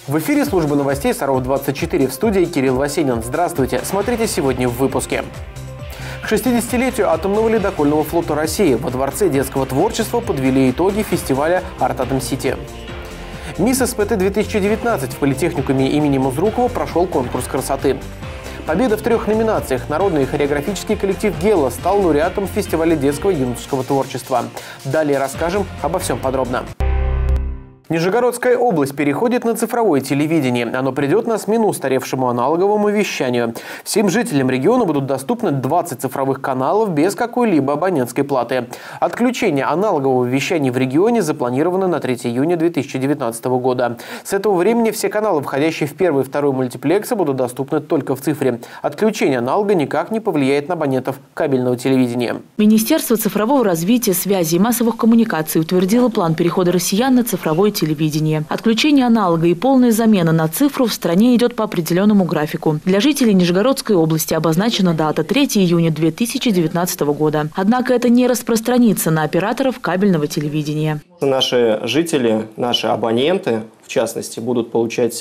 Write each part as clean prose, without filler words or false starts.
В эфире службы новостей Саров-24, в студии Кирилл Васенин. Здравствуйте, смотрите сегодня в выпуске. К 60-летию атомного ледокольного флота России во Дворце детского творчества подвели итоги фестиваля «Арт Атом Сити». Мисс СПТ-2019 в политехникуме имени Музрукова прошел конкурс красоты. Победа в 3 номинациях. Народный хореографический коллектив «Гела» стал лауреатом фестиваля детского и юношеского творчества. Далее расскажем обо всем подробно. Нижегородская область переходит на цифровое телевидение. Оно придет на смену устаревшему аналоговому вещанию. Всем жителям региона будут доступны 20 цифровых каналов без какой-либо абонентской платы. Отключение аналогового вещания в регионе запланировано на 3 июня 2019 года. С этого времени все каналы, входящие в первый и второй мультиплексы, будут доступны только в цифре. Отключение аналога никак не повлияет на абонентов кабельного телевидения. Министерство цифрового развития, связи и массовых коммуникаций утвердило план перехода россиян на цифровое телевидение. Отключение аналога и полная замена на цифру в стране идет по определенному графику. Для жителей Нижегородской области обозначена дата 3 июня 2019 года. Однако это не распространится на операторов кабельного телевидения. Наши жители, наши абоненты, в частности, будут получать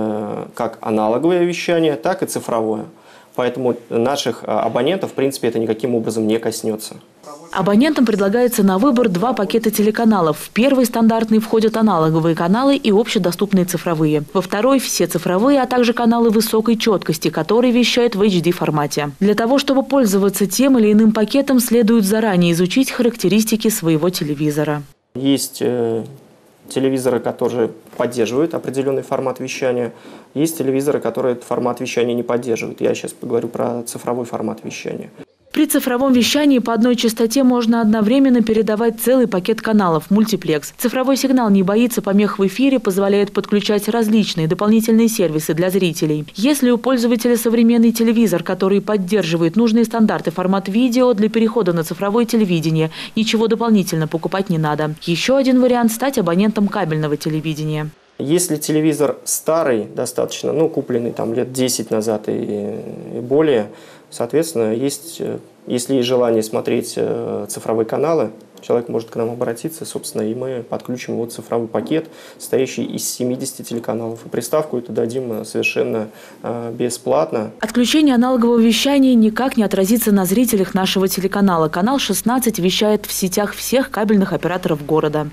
как аналоговое вещание, так и цифровое. Поэтому наших абонентов, в принципе, это никаким образом не коснется. Абонентам предлагается на выбор 2 пакета телеканалов. В первый стандартный входят аналоговые каналы и общедоступные цифровые. Во второй – все цифровые, а также каналы высокой четкости, которые вещают в HD формате. Для того, чтобы пользоваться тем или иным пакетом, следует заранее изучить характеристики своего телевизора. Есть телевизоры, которые поддерживают определенный формат вещания. Есть телевизоры, которые этот формат вещания не поддерживают. Я сейчас поговорю про цифровой формат вещания. При цифровом вещании по одной частоте можно одновременно передавать целый пакет каналов – мультиплекс. Цифровой сигнал не боится помех в эфире, позволяет подключать различные дополнительные сервисы для зрителей. Если у пользователя современный телевизор, который поддерживает нужные стандарты формат видео, для перехода на цифровое телевидение ничего дополнительно покупать не надо. Еще один вариант – стать абонентом кабельного телевидения. Если телевизор старый, достаточно, купленный там лет 10 назад и более, соответственно, если есть желание смотреть цифровые каналы, человек может к нам обратиться, собственно, и мы подключим его цифровой пакет, состоящий из 70 телеканалов. И приставку эту дадим совершенно бесплатно. Отключение аналогового вещания никак не отразится на зрителях нашего телеканала. Канал 16 вещает в сетях всех кабельных операторов города.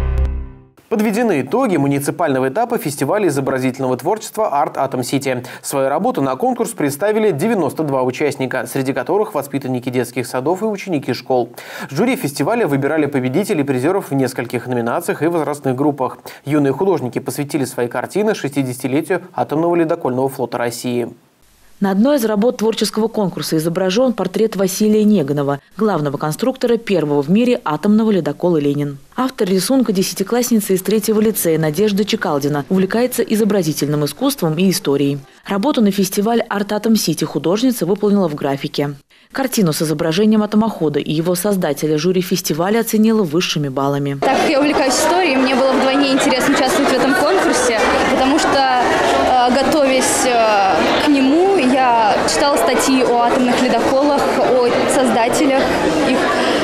Подведены итоги муниципального этапа фестиваля изобразительного творчества «Арт Атом Сити». Свою работу на конкурс представили 92 участника, среди которых воспитанники детских садов и ученики школ. Жюри фестиваля выбирали победителей и призеров в нескольких номинациях и возрастных группах. Юные художники посвятили свои картины 60-летию атомного ледокольного флота России. На одной из работ творческого конкурса изображен портрет Василия Неганова, главного конструктора первого в мире атомного ледокола «Ленин». Автор рисунка – десятиклассница из 3-го лицея Надежда Чекалдина, увлекается изобразительным искусством и историей. Работу на фестиваль «Арт Атом Сити» художница выполнила в графике. Картину с изображением атомохода и его создателя жюри фестиваля оценило высшими баллами. Так как я увлекаюсь историей, мне было вдвойне интересно участвовать в этом конкурсе, потому что, готовясь к нему, я читала статьи о атомных ледоколах, о создателях их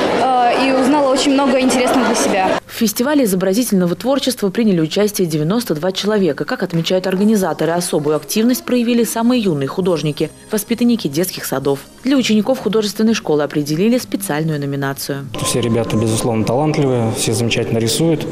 и узнала очень много интересного для себя. В фестивале изобразительного творчества приняли участие 92 человека. Как отмечают организаторы, особую активность проявили самые юные художники – воспитанники детских садов. Для учеников художественной школы определили специальную номинацию. Все ребята, безусловно, талантливые, все замечательно рисуют.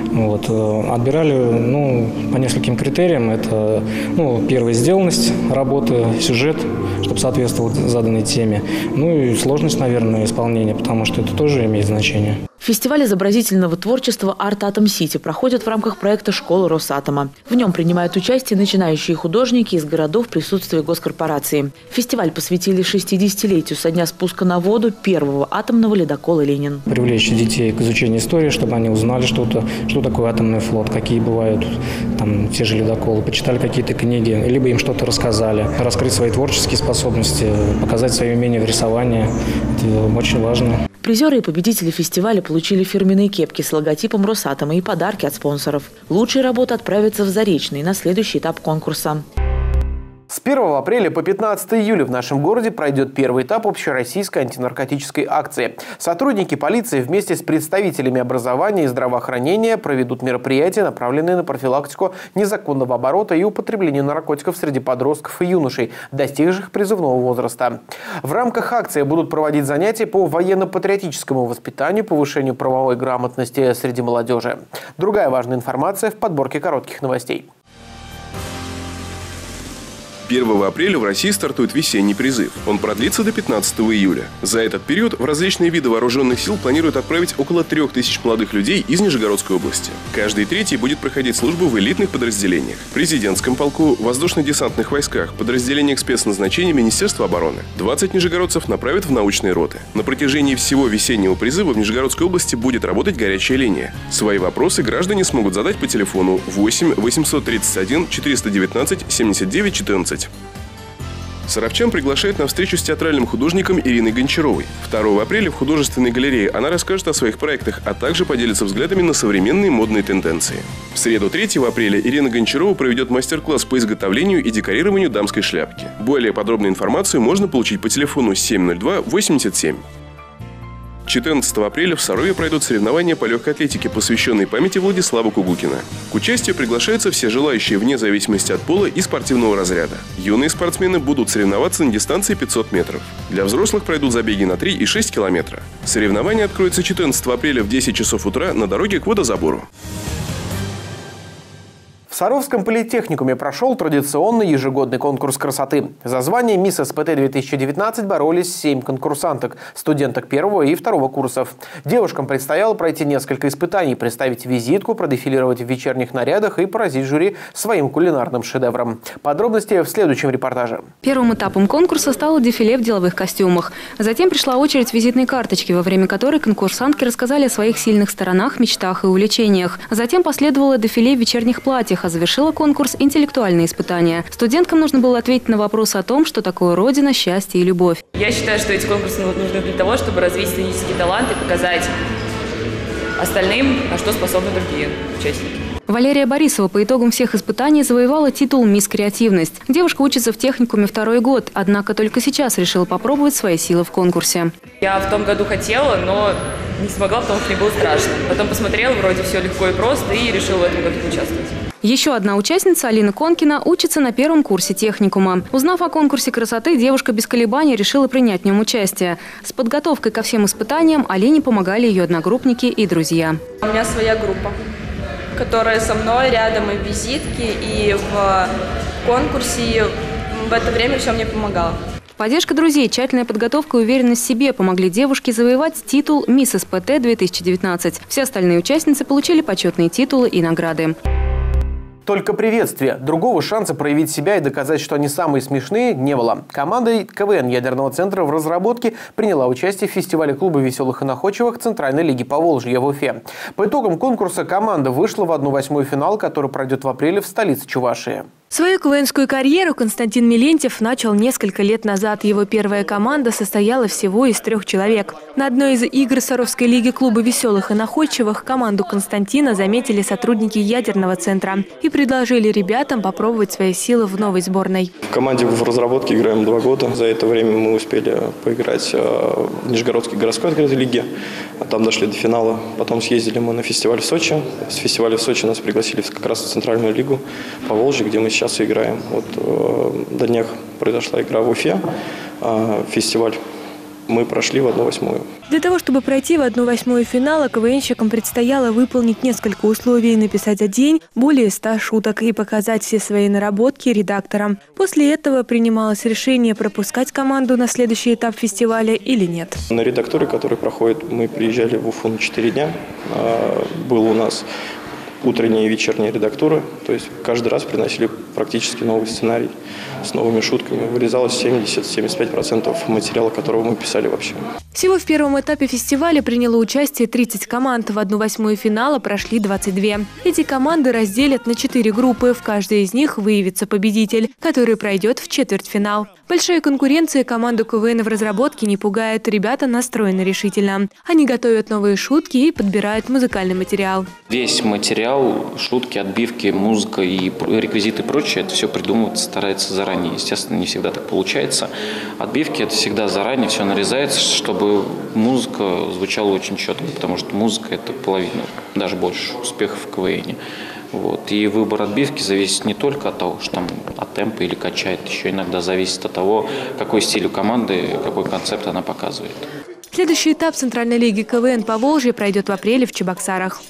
Отбирали по нескольким критериям. Это первая сделанность работы, сюжет, чтобы соответствовал заданной теме. И сложность, наверное, исполнения, потому что это тоже имеет значение. Фестиваль изобразительного творчества «Арт Атом Сити» проходит в рамках проекта «Школа Росатома». В нем принимают участие начинающие художники из городов присутствия госкорпорации. Фестиваль посвятили 60-летию со дня спуска на воду первого атомного ледокола «Ленин». Привлечь детей к изучению истории, чтобы они узнали что такое атомный флот, какие бывают те же ледоколы, почитали какие-то книги, либо им что-то рассказали. Раскрыть свои творческие способности, показать свои умения в рисовании. Это очень важно. Призеры и победители фестиваля получили фирменные кепки с логотипом Росатома и подарки от спонсоров. Лучшие работы отправятся в Заречный на следующий этап конкурса. С 1 апреля по 15 июля в нашем городе пройдет первый этап общероссийской антинаркотической акции. Сотрудники полиции вместе с представителями образования и здравоохранения проведут мероприятия, направленные на профилактику незаконного оборота и употребления наркотиков среди подростков и юношей, достигших призывного возраста. В рамках акции будут проводить занятия по военно-патриотическому воспитанию, повышению правовой грамотности среди молодежи. Другая важная информация в подборке коротких новостей. 1 апреля в России стартует весенний призыв. Он продлится до 15 июля. За этот период в различные виды вооруженных сил планируют отправить около 3000 молодых людей из Нижегородской области. Каждый третий будет проходить службу в элитных подразделениях: президентском полку, воздушно-десантных войсках, подразделениях спецназначения Министерства обороны. 20 нижегородцев направят в научные роты. На протяжении всего весеннего призыва в Нижегородской области будет работать горячая линия. Свои вопросы граждане смогут задать по телефону 8 831 419 79 14. Саровчан приглашает на встречу с театральным художником Ириной Гончаровой. 2 апреля в художественной галерее она расскажет о своих проектах, а также поделится взглядами на современные модные тенденции. В среду 3 апреля Ирина Гончарова проведет мастер-класс по изготовлению и декорированию дамской шляпки. Более подробную информацию можно получить по телефону 702 87. 14 апреля в Сарове пройдут соревнования по легкой атлетике, посвященные памяти Владислава Кугукина. К участию приглашаются все желающие вне зависимости от пола и спортивного разряда. Юные спортсмены будут соревноваться на дистанции 500 метров. Для взрослых пройдут забеги на 3 и 6 километра. Соревнования откроются 14 апреля в 10 часов утра на дороге к водозабору. В Саровском политехникуме прошел традиционный ежегодный конкурс красоты. За звание «Мисс СПТ-2019» боролись 7 конкурсанток, студенток 1 и 2 курсов. Девушкам предстояло пройти несколько испытаний, представить визитку, продефилировать в вечерних нарядах и поразить жюри своим кулинарным шедевром. Подробности в следующем репортаже. Первым этапом конкурса стало дефиле в деловых костюмах. Затем пришла очередь визитной карточки, во время которой конкурсантки рассказали о своих сильных сторонах, мечтах и увлечениях. Затем последовало дефиле в вечерних платьях, а завершила конкурс интеллектуальные испытания. Студенткам нужно было ответить на вопросы о том, что такое родина, счастье и любовь. Я считаю, что эти конкурсы нужны для того, чтобы развить сценический талант и показать остальным, на что способны другие участники. Валерия Борисова по итогам всех испытаний завоевала титул «Мисс Креативность». Девушка учится в техникуме 2-й год, однако только сейчас решила попробовать свои силы в конкурсе. Я в том году хотела, но не смогла, потому что мне было страшно. Потом посмотрела, вроде все легко и просто, и решила в этом году поучаствовать. Еще одна участница, Алина Конкина, учится на 1-м курсе техникума. Узнав о конкурсе красоты, девушка без колебаний решила принять в нем участие. С подготовкой ко всем испытаниям Алине помогали ее одногруппники и друзья. У меня своя группа, которая со мной рядом и в визитке, и в конкурсе, и в это время все мне помогало. Поддержка друзей, тщательная подготовка и уверенность в себе помогли девушке завоевать титул «Мисс СПТ-2019». Все остальные участницы получили почетные титулы и награды. Только приветствие. Другого шанса проявить себя и доказать, что они самые смешные, не было. Команда КВН Ядерного центра в разработке приняла участие в фестивале клуба веселых и находчивых Центральной лиги Поволжья в Уфе. По итогам конкурса команда вышла в 1/8 финал, который пройдет в апреле в столице Чувашии. Свою КВНскую карьеру Константин Милентьев начал несколько лет назад. Его первая команда состояла всего из 3 человек. На одной из игр Саровской лиги клуба веселых и находчивых команду Константина заметили сотрудники Ядерного центра и предложили ребятам попробовать свои силы в новой сборной. В команде в разработке играем 2 года. За это время мы успели поиграть в Нижегородской городской открытой лиге. Там дошли до финала. Потом съездили мы на фестиваль в Сочи. С фестиваля в Сочи нас пригласили как раз в Центральную лигу Поволжья, где мы сейчас играем. На днях произошла игра в Уфе, фестиваль. Мы прошли в 1/8. Для того, чтобы пройти в 1/8 финала, КВНщикам предстояло выполнить несколько условий: написать за день более 100 шуток и показать все свои наработки редакторам. После этого принималось решение, пропускать команду на следующий этап фестиваля или нет. На редактуре, который проходит, мы приезжали в Уфу на 4 дня. Был у нас утренняя и вечерняя редактура, то есть каждый раз приносили практически новый сценарий с новыми шутками. Вырезалось 70-75% материала, которого мы писали вообще. Всего в первом этапе фестиваля приняло участие 30 команд. В 1/8 финала прошли 22. Эти команды разделят на 4 группы. В каждой из них выявится победитель, который пройдет в четвертьфинал. Большая конкуренция команду КВН в разработке не пугает. Ребята настроены решительно. Они готовят новые шутки и подбирают музыкальный материал. Весь материал материал, шутки, отбивки, музыка и реквизиты и прочее, это все придумывается, старается заранее. Естественно, не всегда так получается. Отбивки — это всегда заранее, все нарезается, чтобы музыка звучала очень четко, потому что музыка — это половина, даже больше успехов в КВН. Вот. И выбор отбивки зависит не только от того, что там от темпа или качает, еще иногда зависит от того, какой стиль у команды, какой концепт она показывает. Следующий этап Центральной лиги КВН Поволжья пройдет в апреле в Чебоксарах.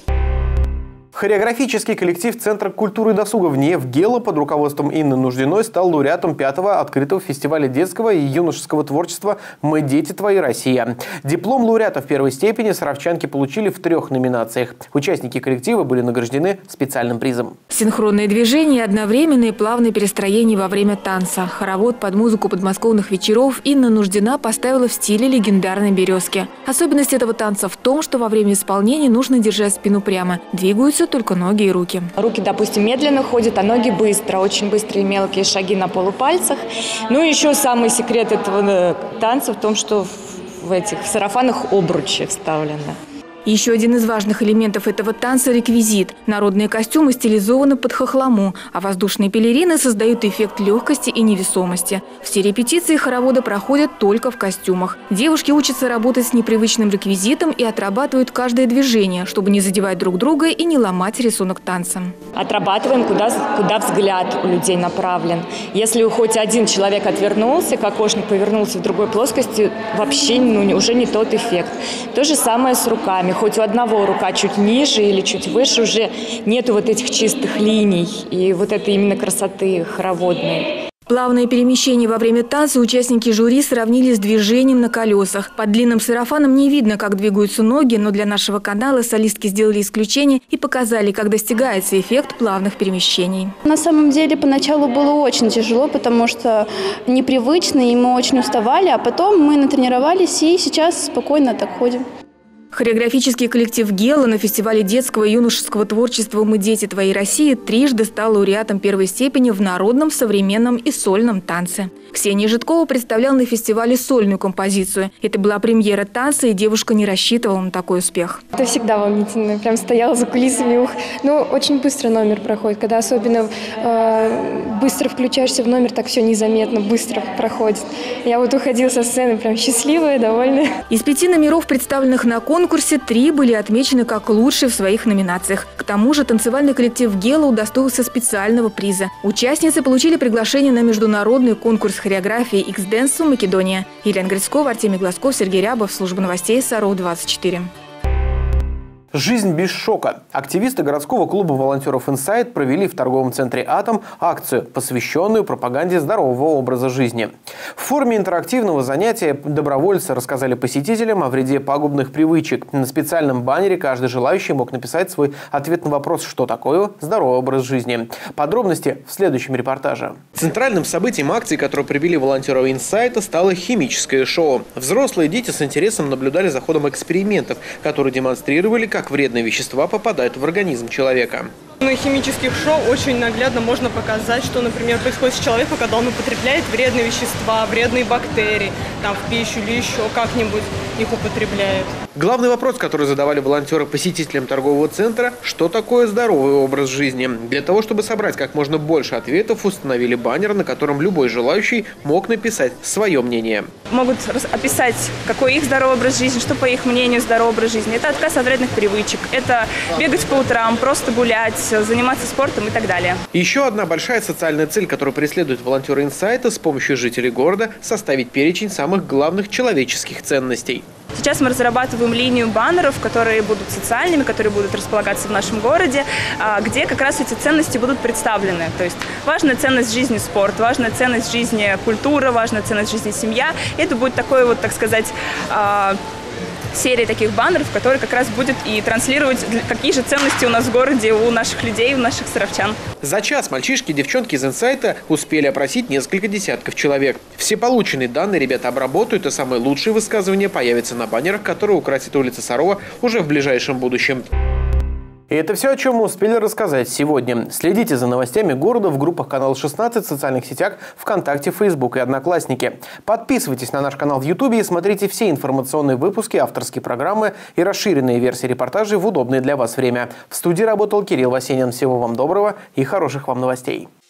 Хореографический коллектив Центра культуры и досуга «Внев-Гела» под руководством Инны Нуждиной стал лауреатом 5-го открытого фестиваля детского и юношеского творчества «Мы, дети твои, Россия». Диплом лауреата в первой степени саровчанки получили в 3 номинациях. Участники коллектива были награждены специальным призом. Синхронные движения, одновременные плавные перестроения во время танца. Хоровод под музыку подмосковных вечеров Инна Нуждина поставила в стиле легендарной «Березки». Особенность этого танца в том, что во время исполнения нужно держать спину прямо. Двигаются только ноги и руки. Руки, допустим, медленно ходят, а ноги быстро. Очень быстрые мелкие шаги на полупальцах. Ну и еще самый секрет этого танца в том, что в этих сарафанах обручи вставлены. Еще один из важных элементов этого танца – реквизит. Народные костюмы стилизованы под хохлому, а воздушные пелерины создают эффект легкости и невесомости. Все репетиции хоровода проходят только в костюмах. Девушки учатся работать с непривычным реквизитом и отрабатывают каждое движение, чтобы не задевать друг друга и не ломать рисунок танца. Отрабатываем, куда взгляд у людей направлен. Если хоть один человек отвернулся, кокошник повернулся в другой плоскости, вообще уже не тот эффект. То же самое с руками. Хоть у одного рука чуть ниже или чуть выше, уже нету вот этих чистых линий и вот этой именно красоты хороводной. Плавные перемещения во время танца участники жюри сравнили с движением на колесах. Под длинным сарафаном не видно, как двигаются ноги, но для нашего канала солистки сделали исключение и показали, как достигается эффект плавных перемещений. На самом деле поначалу было очень тяжело, потому что непривычно, и мы очень уставали, а потом мы натренировались и сейчас спокойно так ходим. Хореографический коллектив «Гела» на фестивале детского и юношеского творчества «Мы, дети твои, Россия» трижды стал лауреатом первой степени в народном, современном и сольном танце. Ксения Житкова представляла на фестивале сольную композицию. Это была премьера танца, и девушка не рассчитывала на такой успех. Это всегда волнительно. Прям стояла за кулисами. Но очень быстро номер проходит. Когда особенно быстро включаешься в номер, так все незаметно, быстро проходит. Я вот уходила со сцены прям счастливая, довольная. Из 5 номеров, представленных на конкурсе, 3 были отмечены как лучшие в своих номинациях. К тому же танцевальный коллектив «Гела» удостоился специального приза. Участницы получили приглашение на международный конкурс хореографии X-Dance в Македонии. Елена Грицкова, Артемий Глазков, Сергей Рябов, служба новостей СРО-24. «Жизнь без шока». Активисты городского клуба волонтеров «Инсайт» провели в торговом центре «Атом» акцию, посвященную пропаганде здорового образа жизни. В форме интерактивного занятия добровольцы рассказали посетителям о вреде пагубных привычек. На специальном баннере каждый желающий мог написать свой ответ на вопрос, что такое здоровый образ жизни. Подробности в следующем репортаже. Центральным событием акции, которую провели волонтеры «Инсайта», стало химическое шоу. Взрослые и дети с интересом наблюдали за ходом экспериментов, которые демонстрировали, как вредные вещества попадают в организм человека. На химических шоу очень наглядно можно показать, что, например, происходит с человеком, когда он употребляет вредные вещества, вредные бактерии, там, в пищу или еще как-нибудь их употребляет. Главный вопрос, который задавали волонтеры посетителям торгового центра – что такое здоровый образ жизни? Для того, чтобы собрать как можно больше ответов, установили баннер, на котором любой желающий мог написать свое мнение. Могут описать, какой их здоровый образ жизни, что, по их мнению, здоровый образ жизни. Это отказ от вредных привычек, это бегать по утрам, просто гулять, заниматься спортом и так далее. Еще одна большая социальная цель, которую преследуют волонтеры «Инсайта» с помощью жителей города – составить перечень самых главных человеческих ценностей. Сейчас мы разрабатываем линию баннеров, которые будут социальными, которые будут располагаться в нашем городе, где как раз эти ценности будут представлены. То есть важная ценность жизни спорт, важная ценность жизни культура, важная ценность жизни семья. И это будет такой вот, так сказать, серия таких баннеров, которые как раз будет и транслировать, какие же ценности у нас в городе, у наших людей, у наших саровчан. За час мальчишки и девчонки из «Инсайта» успели опросить несколько десятков человек. Все полученные данные ребята обработают, и самые лучшие высказывания появятся на баннерах, которые украсят улицы Сарова уже в ближайшем будущем. И это все, о чем мы успели рассказать сегодня. Следите за новостями города в группах канала 16 в социальных сетях ВКонтакте, Фейсбук и Одноклассники. Подписывайтесь на наш канал в Ютубе и смотрите все информационные выпуски, авторские программы и расширенные версии репортажей в удобное для вас время. В студии работал Кирилл Васенин. Всего вам доброго и хороших вам новостей.